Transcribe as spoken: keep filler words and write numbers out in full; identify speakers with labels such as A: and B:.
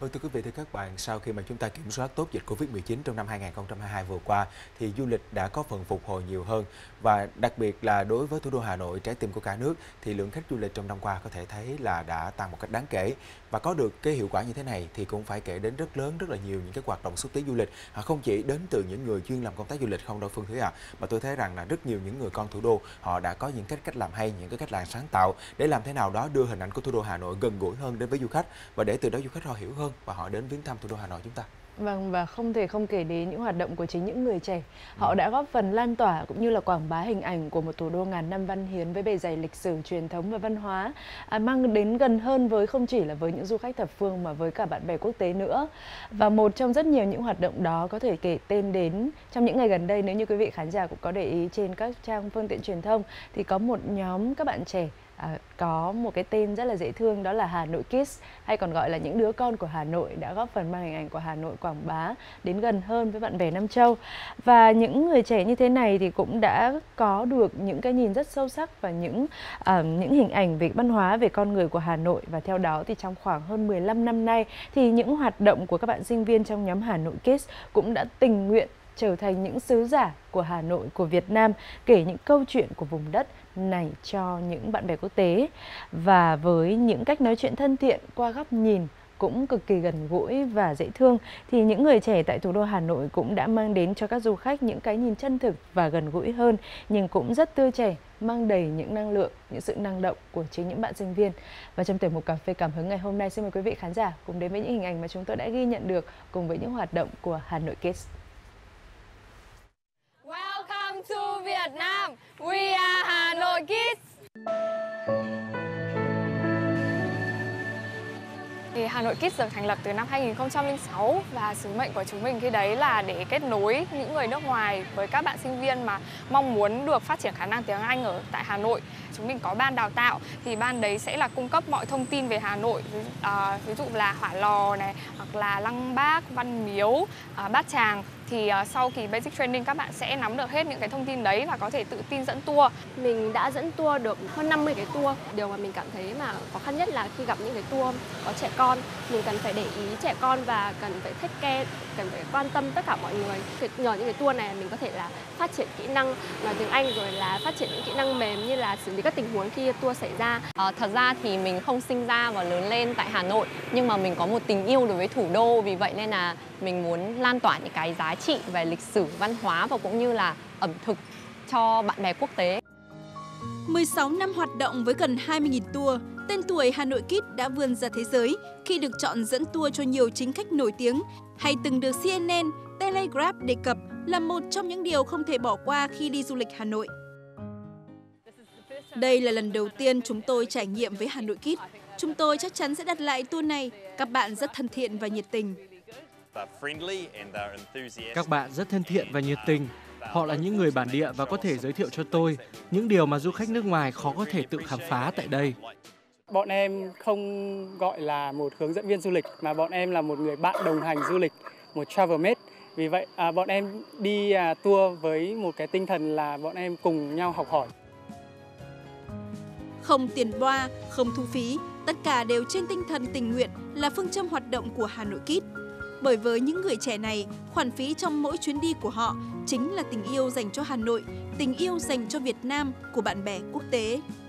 A: Vâng, thưa quý vị, thưa các bạn, sau khi mà chúng ta kiểm soát tốt dịch Covid mười chín trong năm hai nghìn không trăm hai mươi hai vừa qua, thì du lịch đã có phần phục hồi nhiều hơn. Và đặc biệt là đối với thủ đô Hà Nội, trái tim của cả nước, thì lượng khách du lịch trong năm qua có thể thấy là đã tăng một cách đáng kể. Và có được cái hiệu quả như thế này thì cũng phải kể đến rất lớn, rất là nhiều những cái hoạt động xúc tiến du lịch. À, không chỉ đến từ những người chuyên làm công tác du lịch không đâu Phương Thúy ạ, à, mà tôi thấy rằng là rất nhiều những người con thủ đô họ đã có những cách cách làm hay, những cái cách làm sáng tạo để làm thế nào đó đưa hình ảnh của thủ đô Hà Nội gần gũi hơn đến với du khách, và để từ đó du khách họ hiểu hơn và họ đến viếng thăm thủ đô Hà Nội chúng ta.
B: Vâng, và không thể không kể đến những hoạt động của chính những người trẻ. Họ đã góp phần lan tỏa cũng như là quảng bá hình ảnh của một thủ đô ngàn năm văn hiến với bề dày lịch sử, truyền thống và văn hóa, à, mang đến gần hơn với không chỉ là với những du khách thập phương mà với cả bạn bè quốc tế nữa. Và một trong rất nhiều những hoạt động đó có thể kể tên đến trong những ngày gần đây, nếu như quý vị khán giả cũng có để ý trên các trang phương tiện truyền thông, thì có một nhóm các bạn trẻ À, có một cái tên rất là dễ thương, đó là Hà Nội Kids, hay còn gọi là những đứa con của Hà Nội, đã góp phần mang hình ảnh của Hà Nội quảng bá đến gần hơn với bạn bè Nam Châu. Và những người trẻ như thế này thì cũng đã có được những cái nhìn rất sâu sắc và những uh, những hình ảnh về văn hóa, về con người của Hà Nội. Và theo đó thì trong khoảng hơn mười lăm năm nay thì những hoạt động của các bạn sinh viên trong nhóm Hà Nội Kids cũng đã tình nguyện trở thành những sứ giả của Hà Nội, của Việt Nam, kể những câu chuyện của vùng đất này cho những bạn bè quốc tế. Và với những cách nói chuyện thân thiện qua góc nhìn cũng cực kỳ gần gũi và dễ thương, thì những người trẻ tại thủ đô Hà Nội cũng đã mang đến cho các du khách những cái nhìn chân thực và gần gũi hơn, nhưng cũng rất tươi trẻ, mang đầy những năng lượng, những sự năng động của chính những bạn sinh viên. Và trong tiểu mục Cà phê Cảm hứng ngày hôm nay, xin mời quý vị khán giả cùng đến với những hình ảnh mà chúng tôi đã ghi nhận được cùng với những hoạt động của Hà Nội Kids.
C: Welcome to Vietnam. We are Hà Nội Kids. Thì Hà Nội Kids được thành lập từ năm hai nghìn không trăm lẻ sáu và sứ mệnh của chúng mình khi đấy là để kết nối những người nước ngoài với các bạn sinh viên mà mong muốn được phát triển khả năng tiếng Anh ở tại Hà Nội. Chúng mình có ban đào tạo, thì ban đấy sẽ là cung cấp mọi thông tin về Hà Nội, ví, à, ví dụ là Hỏa Lò này, hoặc là Lăng Bác, Văn Miếu, à, Bát Tràng. Thì uh, sau kỳ basic training các bạn sẽ nắm được hết những cái thông tin đấy và có thể tự tin dẫn tour.
D: Mình đã dẫn tour được hơn năm mươi cái tour. Điều mà mình cảm thấy mà khó khăn nhất là khi gặp những cái tour có trẻ con, mình cần phải để ý trẻ con và cần phải take care, cần phải quan tâm tất cả mọi người. Nhờ những cái tour này mình có thể là phát triển kỹ năng nói tiếng Anh, rồi là phát triển những kỹ năng mềm như là xử lý các tình huống khi tour xảy ra.
E: À, thật ra thì mình không sinh ra và lớn lên tại Hà Nội, nhưng mà mình có một tình yêu đối với thủ đô, vì vậy nên là mình muốn lan tỏa những cái giá trị về lịch sử, văn hóa và cũng như là ẩm thực cho bạn bè quốc tế.
F: mười sáu năm hoạt động với gần hai mươi nghìn tour, tên tuổi Hà Nội Kids đã vươn ra thế giới khi được chọn dẫn tour cho nhiều chính khách nổi tiếng, hay từng được xê en en, Telegraph đề cập là một trong những điều không thể bỏ qua khi đi du lịch Hà Nội. Đây là lần đầu tiên chúng tôi trải nghiệm với Hà Nội Kids. Chúng tôi chắc chắn sẽ đặt lại tour này. Các bạn rất thân thiện và nhiệt tình.
G: Các bạn rất thân thiện và nhiệt tình. Họ là những người bản địa và có thể giới thiệu cho tôi những điều mà du khách nước ngoài khó có thể tự khám phá tại đây.
H: Bọn em không gọi là một hướng dẫn viên du lịch, mà bọn em là một người bạn đồng hành du lịch, một travel mate. Vì vậy, à, bọn em đi à, tour với một cái tinh thần là bọn em cùng nhau học hỏi.
F: Không tiền boa, không thu phí, tất cả đều trên tinh thần tình nguyện là phương châm hoạt động của Hà Nội Kids. Bởi với những người trẻ này, khoản phí trong mỗi chuyến đi của họ chính là tình yêu dành cho Hà Nội, tình yêu dành cho Việt Nam của bạn bè quốc tế.